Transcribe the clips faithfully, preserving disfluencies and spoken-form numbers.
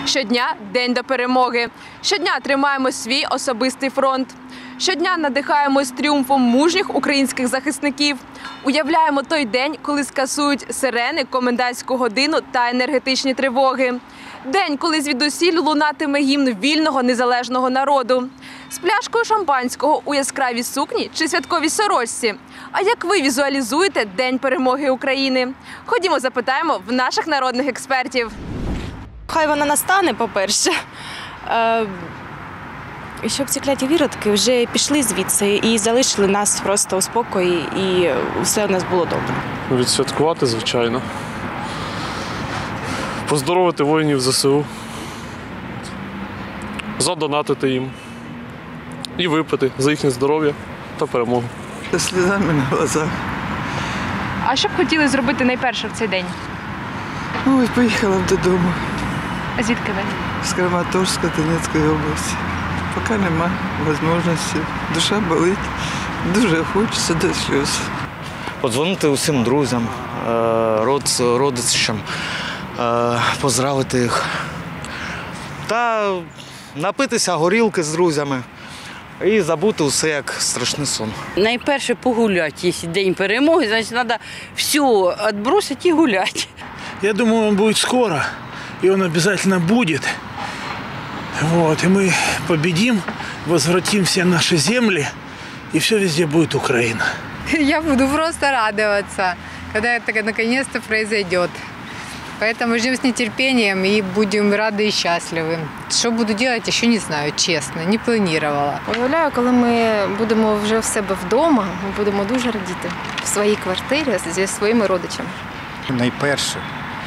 Щодня – день до перемоги. Щодня тримаємо свій особистий фронт. Щодня надихаємось тріумфом мужніх українських захисників. Уявляємо той день, коли скасують сирени, комендантську годину та енергетичні тривоги. День, коли звідусіль лунатиме гімн вільного незалежного народу. З пляшкою шампанського у яскравій сукні чи святковій сорочці. А як ви візуалізуєте День перемоги України? Ходімо запитаємо в наших народних експертів. Хай вона настане, по-перше. І щоб ці кляті виродки вже пішли звідси і залишили нас просто у спокої, і все у нас було добре. Відсвяткувати, звичайно. Поздоровити воїнів зе се у. Задонатити їм. І випити за їхнє здоров'я та перемогу. З сльозами на глазах. А що б хотіли зробити найперше в цей день? Ой, поїхала б додому. А звідки ви? З Краматорська, Донецької області. Поки нема можливості. Душа болить. Дуже хочеться до сльоз. Подзвонити усім друзям, родичам, поздравити їх. Та напитися горілки з друзями і забути усе як страшний сон. Найперше погуляти, якщо День перемоги, значить треба все відбросити і гуляти. Я думаю, он будет скоро, и он обязательно будет. Вот, и мы победим, возвратим все наши земли, и все везде будет Украина. Я буду просто радоваться, когда это наконец-то произойдет. Поэтому ждем с нетерпением и будем рады и счастливы. Что буду делать, еще не знаю, честно, не планировала. Уявляю, коли ми будемо вже в себе вдома, ми будемо дуже радіти в своїй квартирі зі своїми родичами. Найперше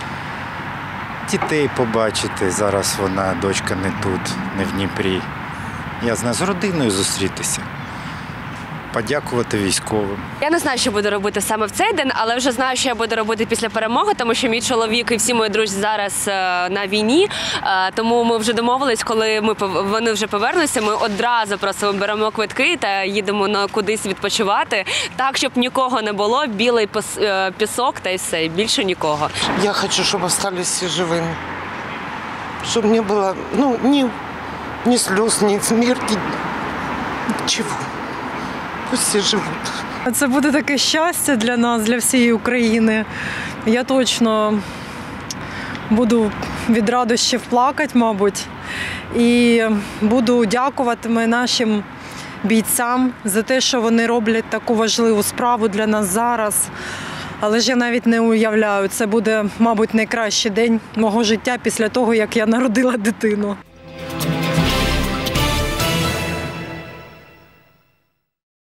дітей побачити. Зараз вона, дочка, не тут, не в Дніпрі. Я знаю, з родиною зустрітися. Подякувати військовим. Я не знаю, що буду робити саме в цей день, але вже знаю, що я буду робити після перемоги, тому що мій чоловік і всі мої друзі зараз на війні. Тому ми вже домовились, коли ми, вони вже повернуться, ми одразу просто беремо квитки та їдемо на кудись відпочивати, так, щоб нікого не було, білий пісок та й все, більше нікого. Я хочу, щоб залишилися всі живими. Щоб не було, ну, ні, ні сльоз, ні смерті, нічого. Пусть всі живуть. Це буде таке щастя для нас, для всієї України. Я точно буду від радощів плакати, мабуть. І буду дякувати нашим бійцям за те, що вони роблять таку важливу справу для нас зараз. Але ж я навіть не уявляю, це буде, мабуть, найкращий день мого життя після того, як я народила дитину.